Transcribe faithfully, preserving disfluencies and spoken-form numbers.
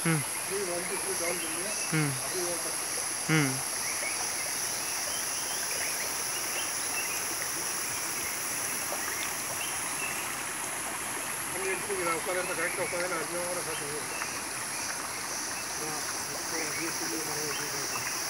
ம் அப்படியே வந்து டவுன் பண்ணி ம் அப்படியே ம் பண்ணி எடுத்துக்கிறேன். உட்கார இடத்த கரெக்டாக உட்காந்து அஞ்சு ஹவரை காட்டுங்க. அப்படியே சொல்லி